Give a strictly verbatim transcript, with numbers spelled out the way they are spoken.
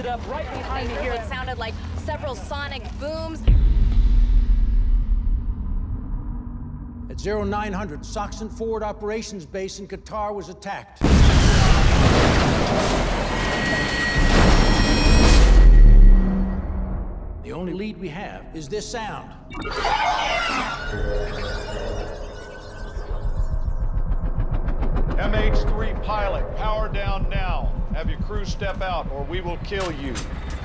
up right behind me here. It sounded like several sonic booms. At zero nine hundred, Soxon Forward Operations Base in Qatar was attacked. The only lead we have is this sound. M H three pilot, power down now. Have your crew step out or we will kill you.